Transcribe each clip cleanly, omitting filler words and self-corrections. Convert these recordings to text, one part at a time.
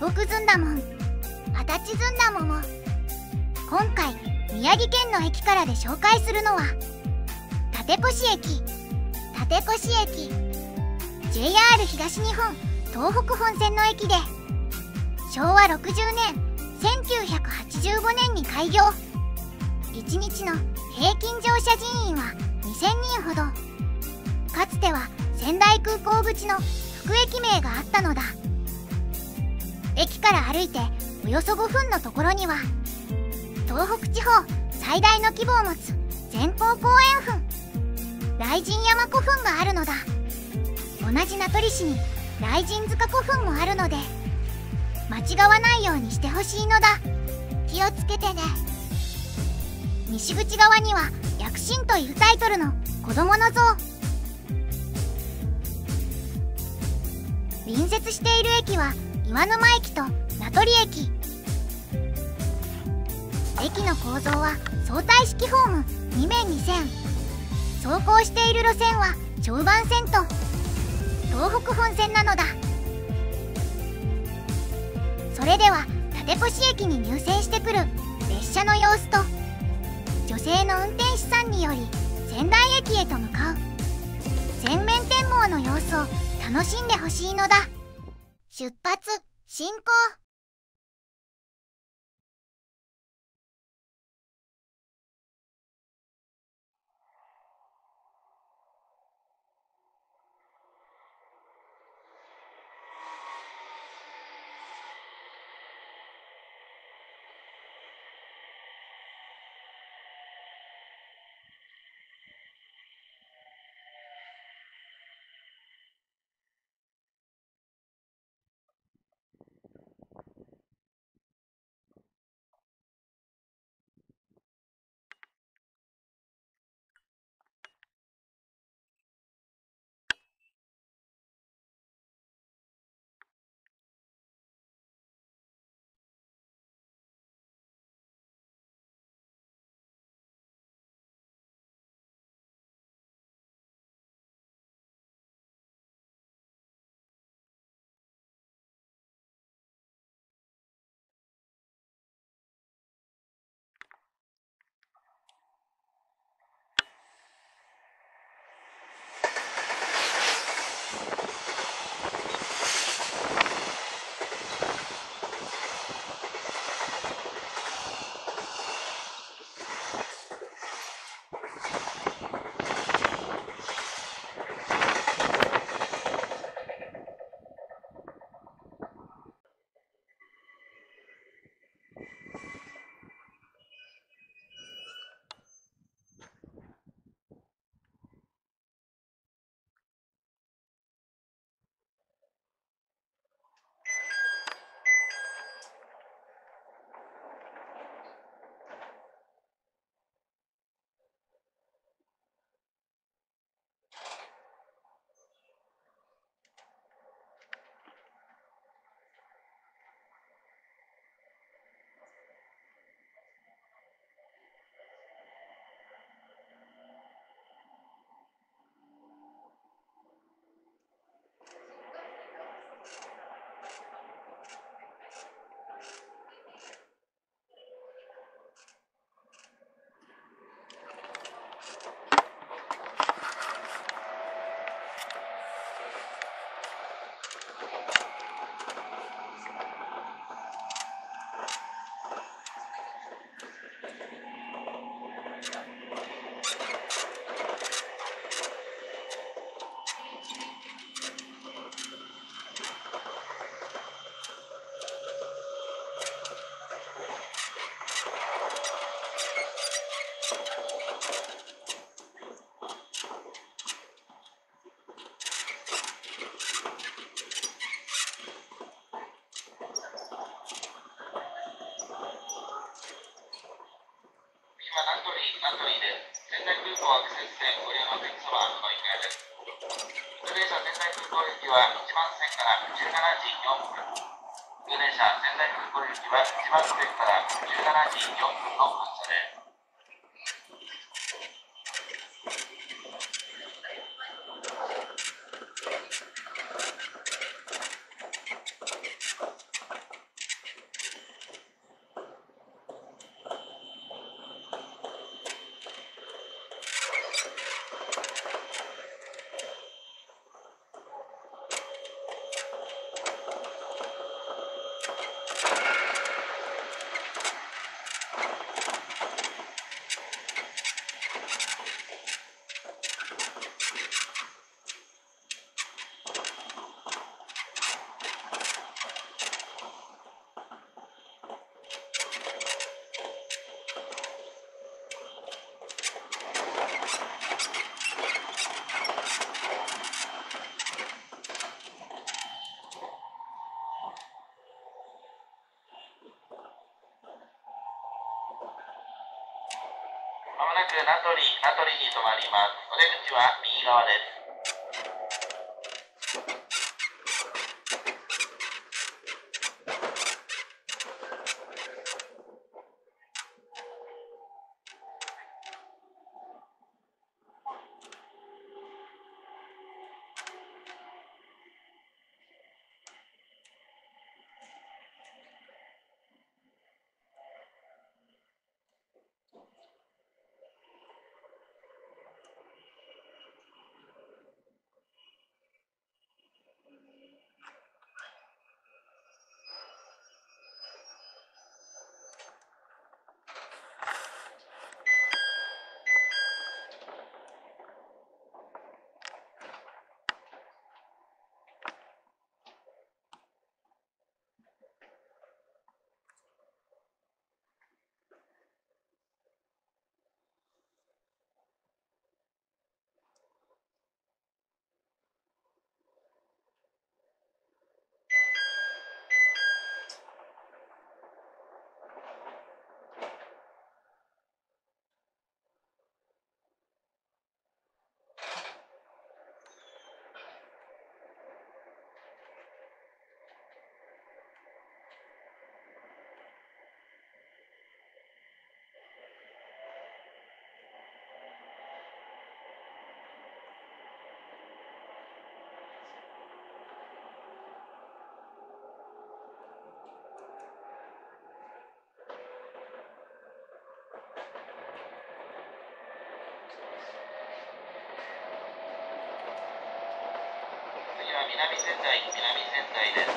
北ずんだもん、足立ずんだもも。今回宮城県の駅からで紹介するのは立越駅。立越駅 JR 東日本東北本線の駅で、昭和60年1985年に開業。1日の平均乗車人員は2000人ほど。かつては仙台空港口の副駅名があったのだ。駅から歩いておよそ5分のところには、東北地方最大の規模を持つ前方後円墳、雷神山古墳があるのだ。同じ名取市に雷神塚古墳もあるので、間違わないようにしてほしいのだ。気をつけてね。西口側には躍進というタイトルの子供の像。隣接している駅は岩沼駅と名取駅。駅の構造は相対式ホーム2面2線。走行している路線は常磐線と東北本線なのだ。それでは立越駅に入線してくる列車の様子と、女性の運転手さんにより仙台駅へと向かう全面展望の様子を楽しんでほしいのだ。出発進行。 名取で仙台空港アクセス線折山口そばの乗り換えです。普通電車仙台空港行きは1番線から17時4分。普通電車仙台空港行きは1番線から17時4分の発車です。 く名取に停まります。お出口は右側です。次は南仙台です。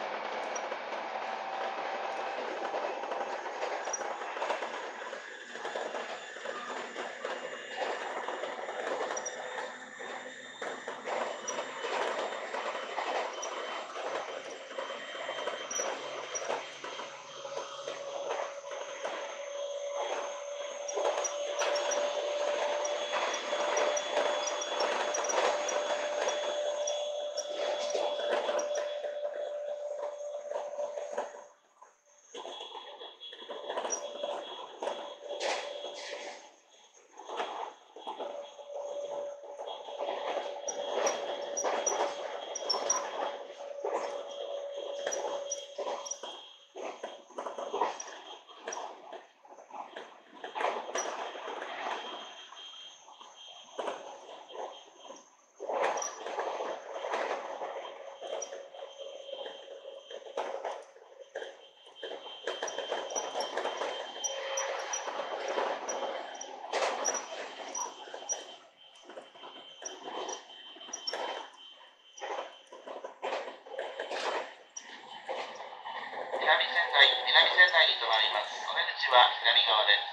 南仙台に停まります。お出口は左側です。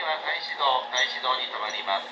から大師堂に停まります。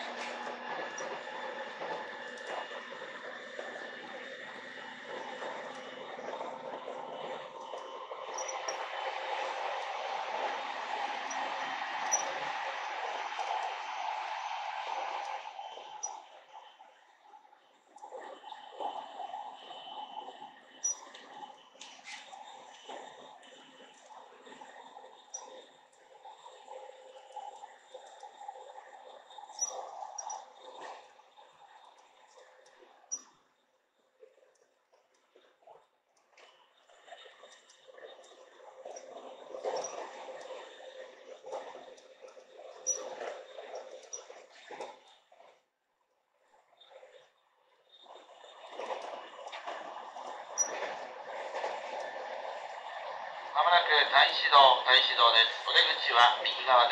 まもなく大師堂です。お出口は右側です。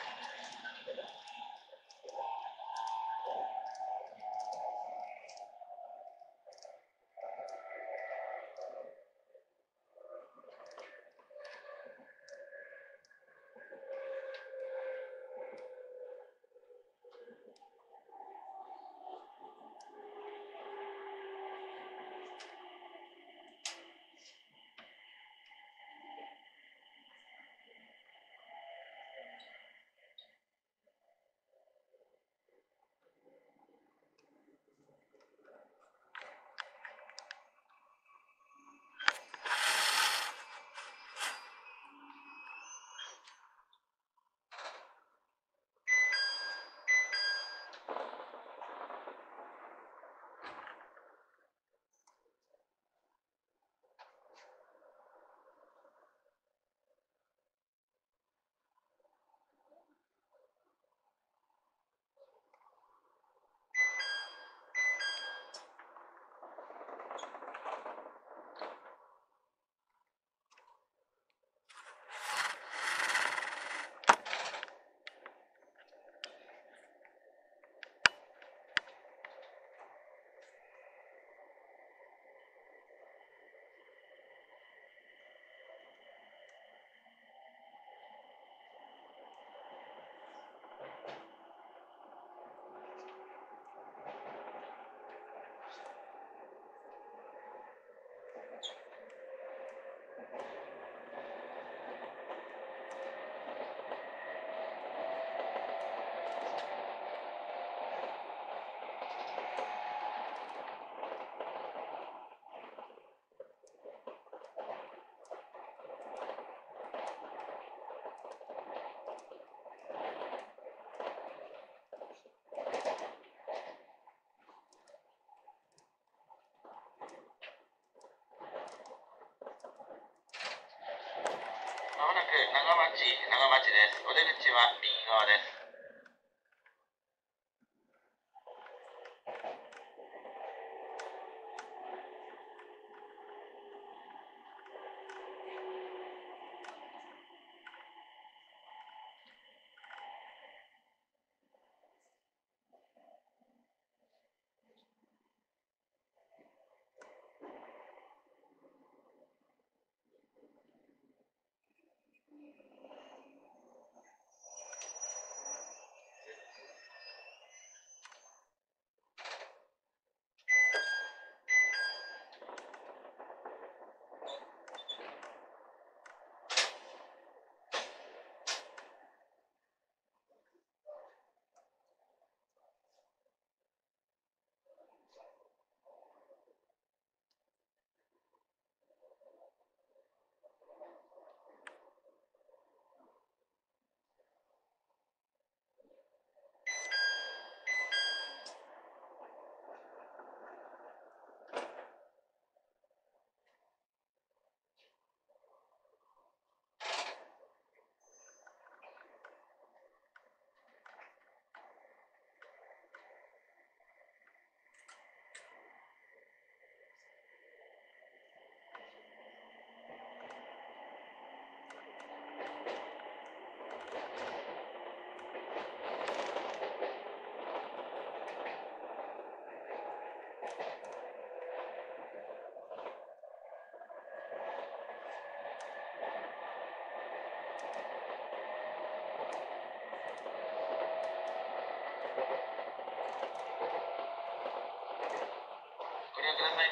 まもなく長町です。お出口は右側です。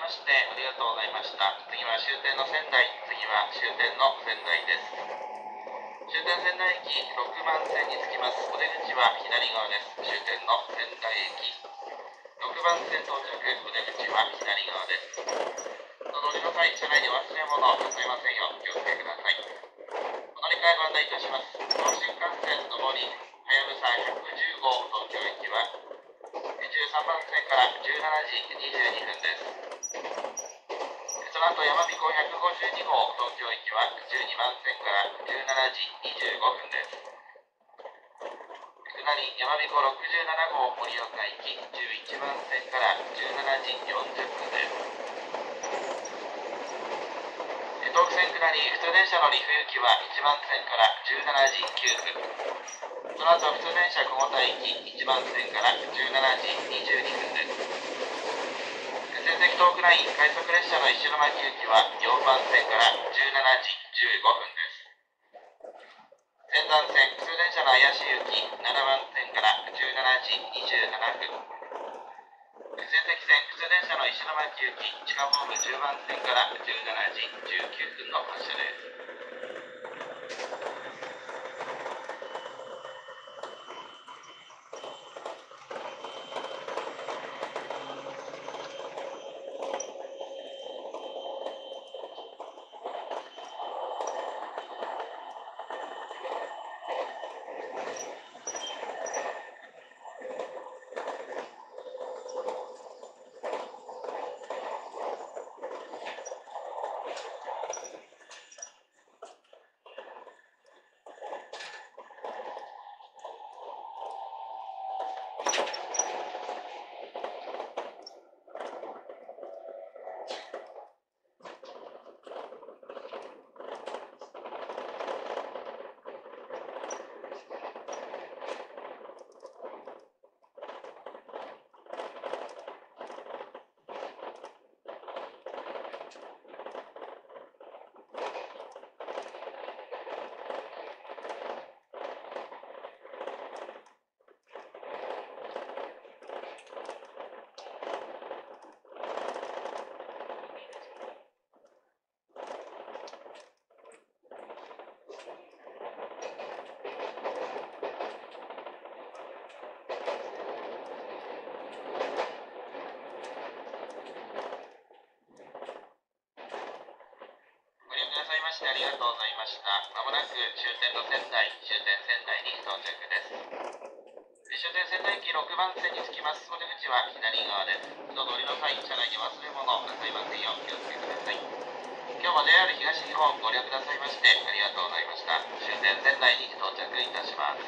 ましてありがとうございました。次は終点の仙台、次は終点の仙台です。終点仙台駅6番線に着きます。お出口は左側です。終点の仙台駅6番線到着、お出口は左側です。お乗りの際、車内に忘れ物をなさいませんようお気をつけください。お乗り換えご案内いたします。東新幹線上りはやぶさ110号東京駅は13番線から17時22分です。その後やまびこ152号東京駅は12番線から17時25分です。下りやまびこ67号盛岡行き11番線から17時40分です。東北線下り普通電車の利府行きは1番線から17時9分。その後普通電車小牟田行き1番線から17時22分です。仙石東北ライン快速列車の石巻行きは4番線から17時15分です。仙山線普通電車の綾市行き7番線から17時27分。仙石線普通電車の石巻行き地下ホーム10番線から17時19分の発車です。ありがとうございました。まもなく終点の仙台、終点仙台に到着です。終点仙台駅6番線に着きます。お出口は左側です。人通りの際、車内に忘れ物をなさいませんようお気をつけください。今日も JR 東日本ご利用くださいましてありがとうございました。終点仙台に到着いたします。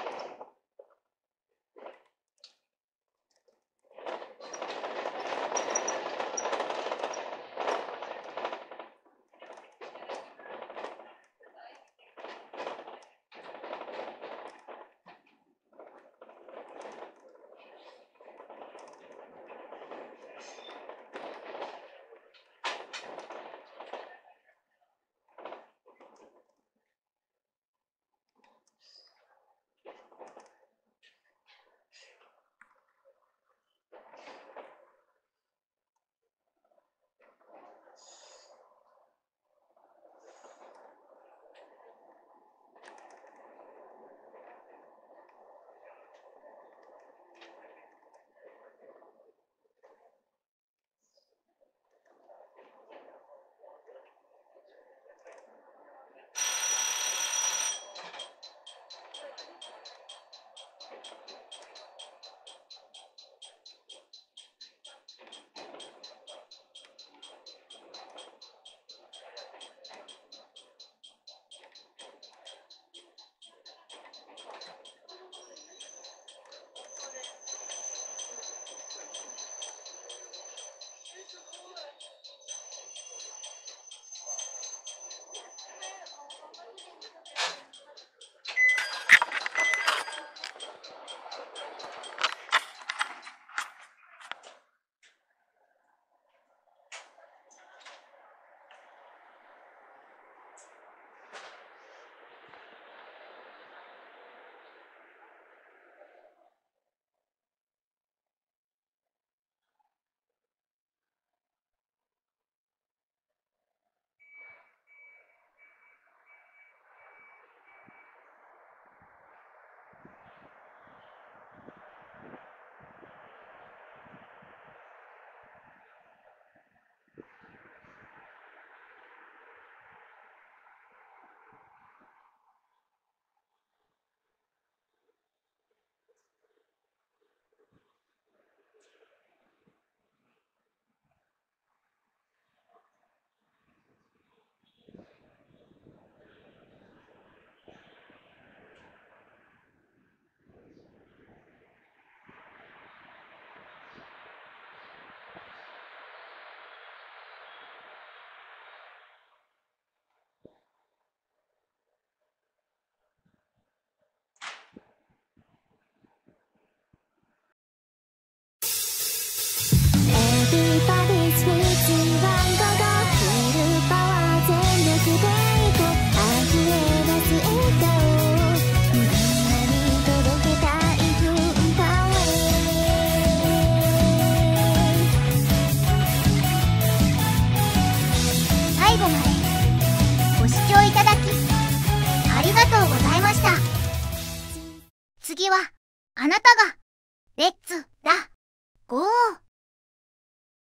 あなたがレッツだゴー。